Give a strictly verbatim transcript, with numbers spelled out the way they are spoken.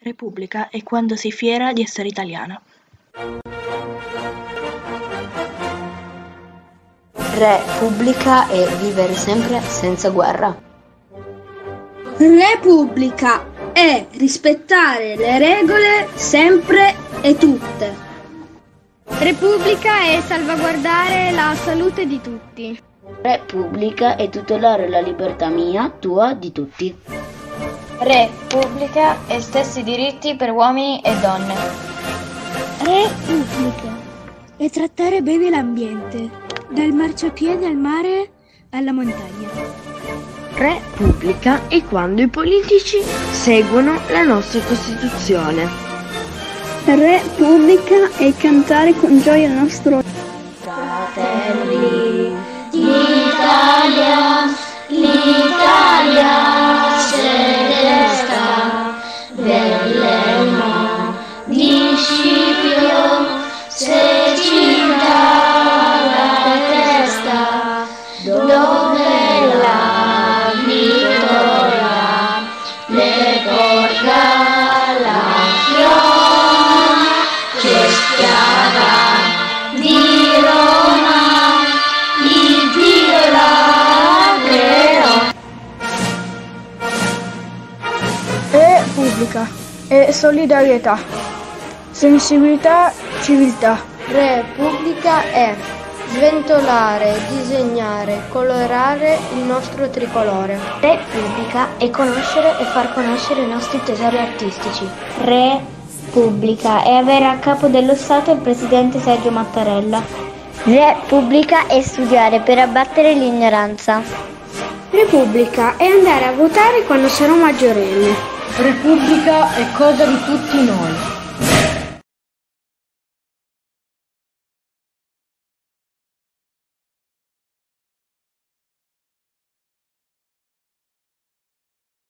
Repubblica è quando sei fiera di essere italiana. Repubblica è vivere sempre senza guerra. Repubblica è rispettare le regole sempre e tutte. Repubblica è salvaguardare la salute di tutti. Repubblica è tutelare la libertà mia, tua, di tutti. Repubblica e stessi diritti per uomini e donne. Repubblica è trattare bene l'ambiente, dal marciapiede al mare alla montagna. Repubblica è quando i politici seguono la nostra Costituzione. Repubblica è cantare con gioia il nostro Fratelli d'Italia, l'Italia celesta, dell'elmo di Scipio, se ci dà la testa, dove la vittoria le porta la Roma, che schiava di Roma, il Dio la creò. Repubblica è solidarietà, sensibilità, civiltà. Repubblica è sventolare, disegnare, colorare il nostro tricolore. Repubblica è conoscere e far conoscere i nostri tesori artistici. Repubblica è avere a capo dello Stato il presidente Sergio Mattarella. Repubblica è studiare per abbattere l'ignoranza. Repubblica è andare a votare quando sarò maggiorenne. Repubblica è cosa di tutti noi.